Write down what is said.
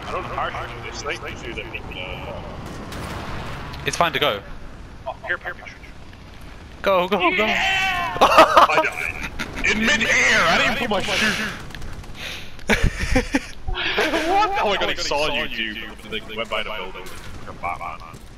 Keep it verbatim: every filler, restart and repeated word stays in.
I don't know how to do this. Snake shoot at me. It's fine to go. Oh, here, here, here. Go, go, go. Yeah! In mid-air, I didn't pull my shoe. What? Oh my god, I saw you, dude. They went by the building. Like a Batman.